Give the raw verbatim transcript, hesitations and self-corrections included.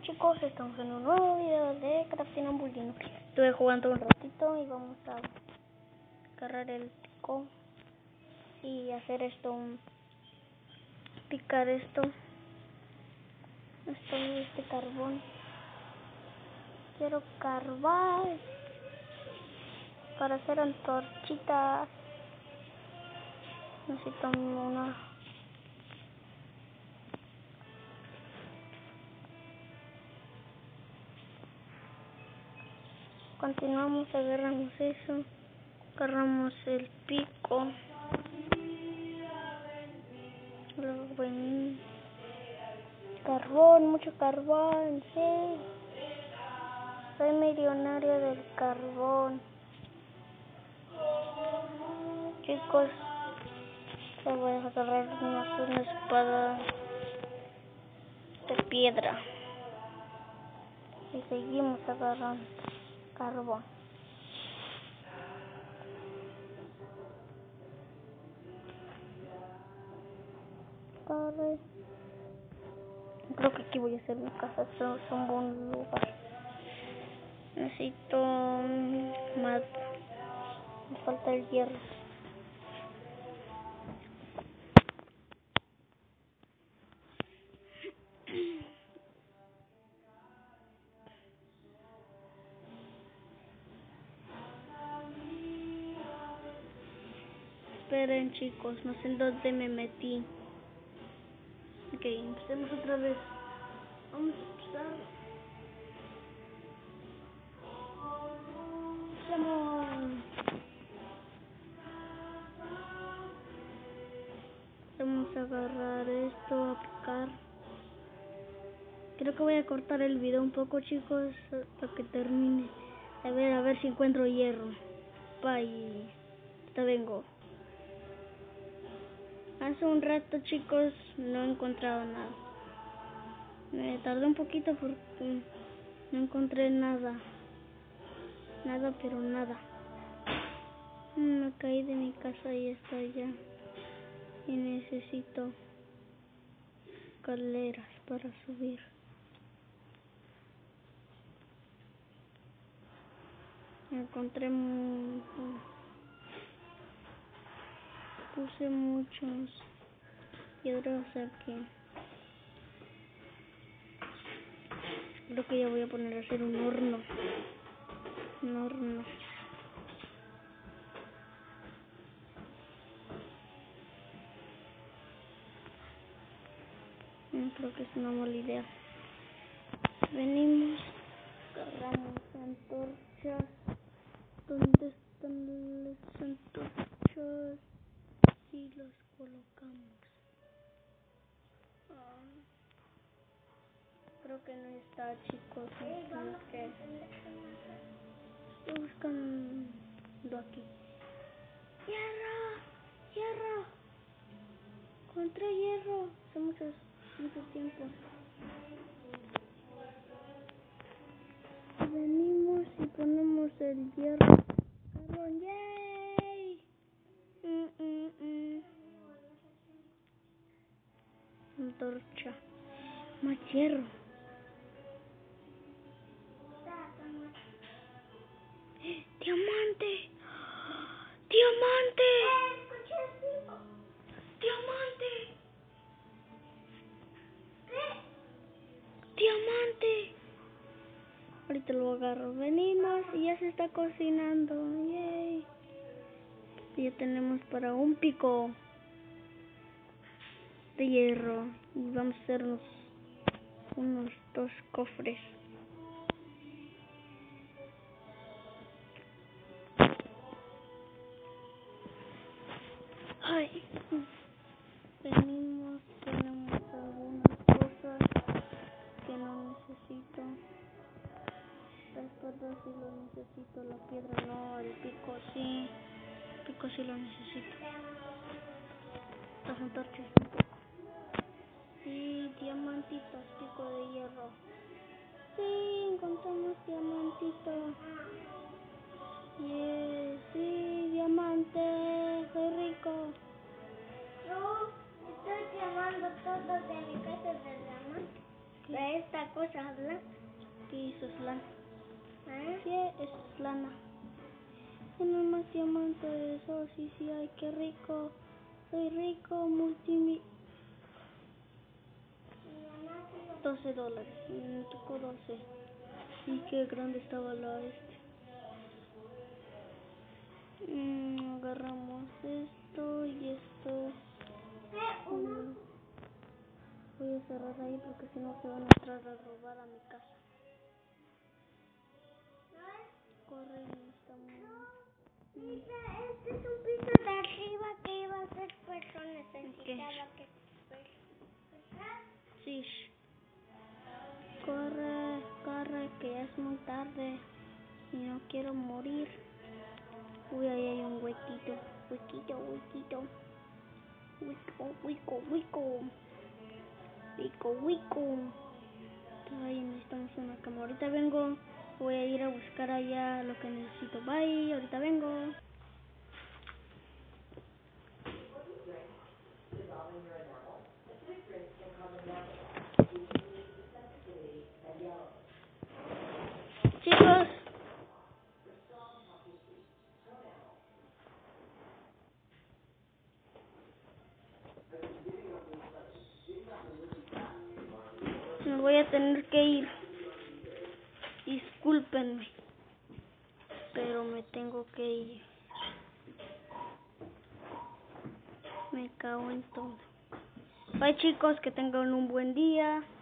chicos, estamos en un nuevo video de Crafting Ambulino. Estuve jugando un ratito y vamos a agarrar el pico y hacer esto, un, picar esto, esto este carbón. Quiero carbón para hacer antorchitas. Necesito una. Continuamos, agarramos eso, agarramos el pico, luego ven, carbón, mucho carbón, sí, soy millonario del carbón, chicos. Le voy a agarrar una, una espada de piedra y seguimos agarrando carbón. Padre. Creo que aquí voy a hacer mi casa, es un buen lugar. Necesito más, me falta el hierro. Esperen chicos, no sé en dónde me metí. Ok, empecemos otra vez. Vamos a empezar. Vamos. Vamos a agarrar esto, a picar. Creo que voy a cortar el video un poco chicos, para que termine. A ver, a ver si encuentro hierro. Bye. Hasta vengo. Hace un rato chicos no he encontrado nada. Me tardé un poquito porque no encontré nada. Nada, pero nada. Me caí de mi casa y está allá. Y necesito escaleras para subir. Encontré mu puse muchos piedras aquí. Creo que ya voy a poner a hacer un horno. Un horno. Creo que es una mala idea. Venimos, agarramos antorchas. ¿Dónde están las antorchas? Y las colocamos. Ah, creo que no está chicos. Tenemos que... Estoy buscando aquí. ¡Hierro! ¡Hierro! Encontré hierro. Hace mucho, mucho tiempo. Venimos y ponemos el hierro. ¡Carbón! ¡Yay! Mm, mm, mm. Antorcha. Más hierro. ¡Diamante! ¡Diamante! ¡Diamante! ¡Diamante! Ahorita lo agarro. Venimos y ya se está cocinando. ¡Yay! Ya tenemos para un pico de hierro. Y vamos a hacernos unos dos cofres. Ay. Venimos, tenemos algunas cosas que no necesito. La espada sí lo necesito, la piedra no, el pico sí. El pico sí lo necesito. Las antorchas tampoco. Sí, diamantitos, pico de hierro. Sí, encontramos diamantito. Yeah, sí, diamante, soy rico. No, estoy llamando todo de mi casa de diamante. ¿De esta cosa habla? ¿Qué eso es lana? ¿Eh? ¿Qué es lana? Tiene más diamante de eso, sí, sí, ay, qué rico. Soy rico, multimi... doce dólares, me tocó doce. Y qué grande estaba la este. Mm, agarramos esto y esto. Mm, voy a cerrar ahí porque si no se van a entrar a robar a mi casa. Corre, estamos... Mira, este es un piso de arriba que iba a ser, pero necesitaba que... Sí. Corre, corre, que ya es muy tarde y no quiero morir. Uy, ahí hay un huequito, huequito, huequito. Huico, huico, huico. Huico, huico. Ay, necesitamos una cama. Ahorita vengo. Voy a ir a buscar allá lo que necesito. Bye, ahorita vengo. Chicos. Me voy a tener que ir. Discúlpenme. Pero me tengo que ir. Me cago en todo. Bye chicos, que tengan un buen día.